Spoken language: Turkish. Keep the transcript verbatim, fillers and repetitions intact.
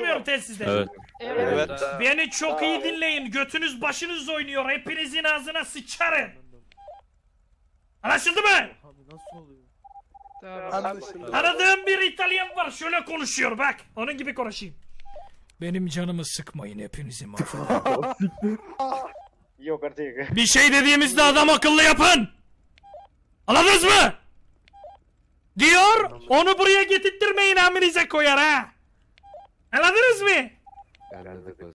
mu telsizde? Evet. Evet. Beni çok iyi dinleyin. Götünüz başınız oynuyor. Hepinizin ağzına sıçarım. Anlaşıldı mı? Abi nasıl oluyor? Anlaşıldı. Tanıdığım bir İtalyan var. Şöyle konuşuyor bak. Onun gibi konuşayım. Benim canımı sıkmayın, hepinizi mahvedin. Yok artık. Bir şey dediğimizde adam akıllı yapın. Anladınız mı? Diyor, onu buraya getirttirmeyin, aminize koyar ha. Anladınız mı?